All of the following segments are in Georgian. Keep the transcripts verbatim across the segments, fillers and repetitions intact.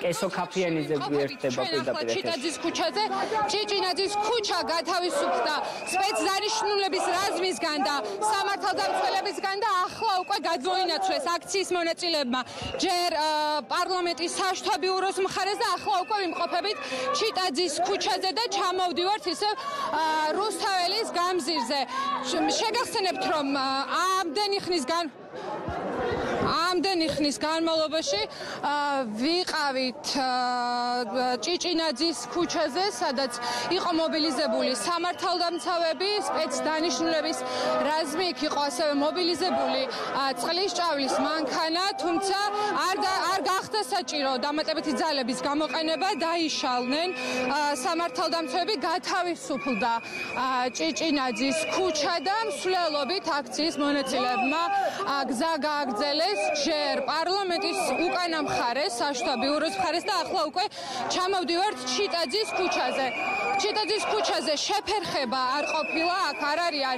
კესო ქაფიანიძე გვერდება პირდაპირ ჩიტაძის ქუჩაზე ჭიჭინაძის ქუჩა გათავისუფლდა სპეცდანიშნულების რაზმისგან და სამართალდამცველებისგან და ახლა უკვე გადმოინაცვლეს აქციის მონაწილეებმა ჯერ პარლამენტის საშტო ბიუროს მხარეს და ახლა უკვე ვიმყოფებით ჩიტაძის ქუჩაზე და ჩამოვდივართ ისე რუსთაველის გამზირზე. შეგახსენებთ რომ ამდენი ხნისგან ამდენი ხნის განმავლობაში ვიყავით ჭიჭინაძის ქუჩაზე, სადაც იყო მობილიზებული სამართალდამცავები, სპეცდანიშნულების რაზმი, იქ იყო ასევე მობილიზებული წყლის ჭავლის მანქანა, თუმცა არ არ გახდა საჭირო დამატებითი ძალების გამოყენება, დაიშალნენ სამართალდამცავები, გათავისუფლდა ჭიჭინაძის ქუჩა და მსვლელობით აქციის მონაწილეებმა გზა გააგრძელეს ჯერ პარლამენტის უკანა მხარეს, საშტო ბიუროს მხარეს და ახლა უკვე ჩამოვდივართ ჩიტაძის ქუჩაზე. ჩიტაძის ქუჩაზე შეფერხება არ ყოფილა, აქ არ არიან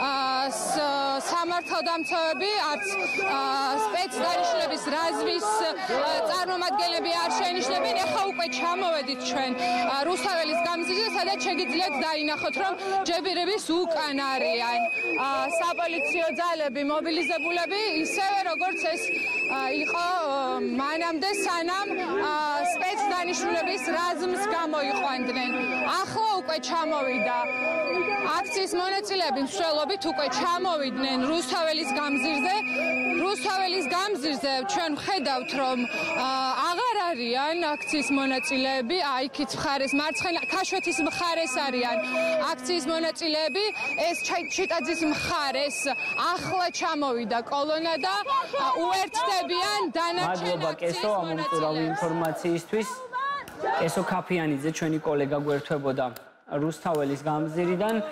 სამართალდამცავები, არც სპეცდანიშნულების რაზმის წარმომადგენლები არ შენიშნებიან. ახლა უკვე ჩამოვედით ჩვენ რუსთაველის გამზირზე, სადაც შეგიძლიათ დაინახოთ, რომ ჯებირების უკან არიან საპოლიციო ძალები, მობილიზებულები, ისევე როგორც ეს იყო მანამდე, სანამ სპეცდანიშნულების რაზმს გამოიყვანდნენ. ახლა უკვე ჩამოვიდა აქციის მონაწილეები მსვლელობით უკვე ჩამოვიდნენ რუსთაველის გამზირზე. რუსთაველის გამზირზე ჩვენ ვხედავთ, რომ აღარ არიან აქციის მონაწილეები, აიქით მხარეს მარცხენა ქაშვეთის მხარეს არიან აქციის მონაწილეები, ეს ჩიტაძის მხარეს ახლა ჩამოვიდა კოლონა და უერთდებიან დანარჩენ მადლობა კესო ამ უწურავი ინფორმაციისთვის. კესო ქაფიანიძე ჩვენი კოლეგა გვერდებოდა რუსთაველის გამზირიდან.